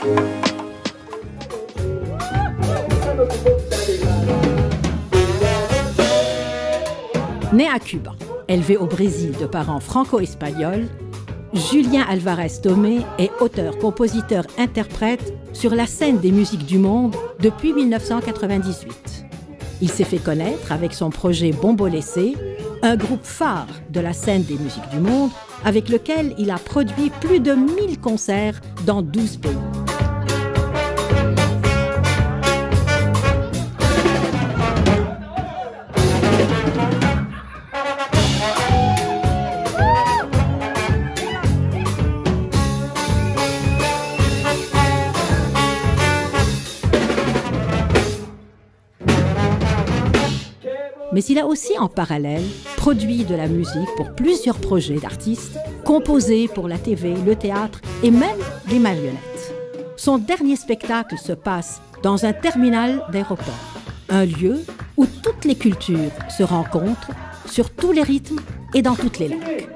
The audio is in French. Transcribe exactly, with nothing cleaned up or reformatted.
Né à Cuba, élevé au Brésil de parents franco-espagnols, Julien Alvarez Tomé est auteur, compositeur, interprète sur la scène des musiques du monde depuis mille neuf cent quatre-vingt-dix-huit. Il s'est fait connaître avec son projet Bombolese, un groupe phare de la scène des musiques du monde avec lequel il a produit plus de mille concerts dans douze pays. Mais il a aussi en parallèle produit de la musique pour plusieurs projets d'artistes, composé pour la T V, le théâtre et même les marionnettes. Son dernier spectacle se passe dans un terminal d'aéroport, un lieu où toutes les cultures se rencontrent sur tous les rythmes et dans toutes les langues.